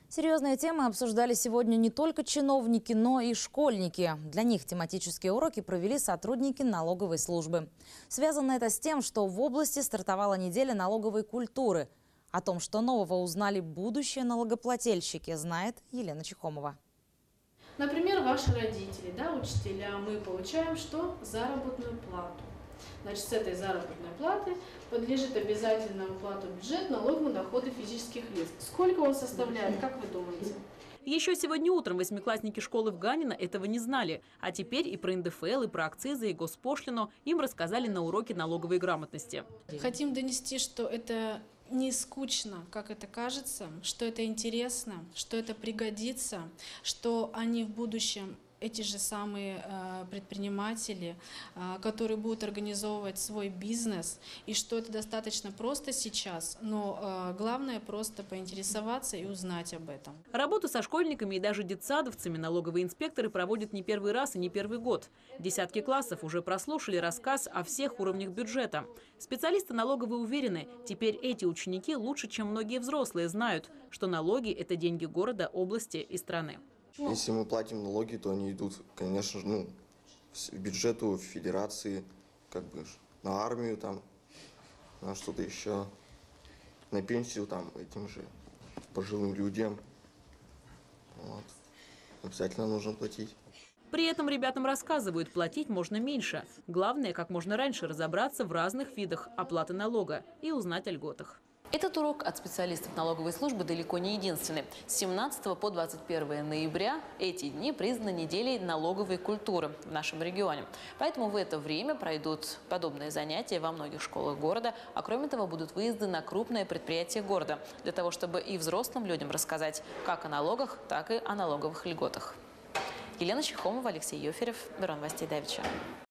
Серьезные темы обсуждали сегодня не только чиновники, но и школьники. Для них тематические уроки провели сотрудники налоговой службы. Связано это с тем, что в области стартовала неделя налоговой культуры. О том, что нового узнали будущие налогоплательщики, знает Елена Чехомова. Например, ваши родители, учителя, мы получаем что? Заработную плату. Значит, с этой заработной платы подлежит обязательно уплату в бюджет налог на доходы физических лиц. Сколько он составляет, как вы думаете? Еще сегодня утром восьмиклассники школы в Ганино этого не знали. А теперь и про НДФЛ, и про акцизы, и госпошлину им рассказали на уроке налоговой грамотности. Хотим донести, что это не скучно, как это кажется, что это интересно, что это пригодится, что они в будущем эти же самые предприниматели, которые будут организовывать свой бизнес, и что это достаточно просто сейчас, но главное просто поинтересоваться и узнать об этом. Работу со школьниками и даже детсадовцами налоговые инспекторы проводят не первый раз и не первый год. Десятки классов уже прослушали рассказ о всех уровнях бюджета. Специалисты налоговые уверены, теперь эти ученики лучше, чем многие взрослые, знают, что налоги – это деньги города, области и страны. Если мы платим налоги, то они идут, конечно же, в бюджету федерации, на армию, на что-то еще, на пенсию этим же пожилым людям. Обязательно нужно платить. При этом ребятам рассказывают, платить можно меньше. Главное, как можно раньше разобраться в разных видах оплаты налога и узнать о льготах. Этот урок от специалистов налоговой службы далеко не единственный. С 17 по 21 ноября эти дни признаны неделей налоговой культуры в нашем регионе. Поэтому в это время пройдут подобные занятия во многих школах города. А кроме того, будут выезды на крупные предприятия города, для того, чтобы и взрослым людям рассказать как о налогах, так и о налоговых льготах. Елена Чехомова, Алексей Йоферев, Бюро новостей Давича.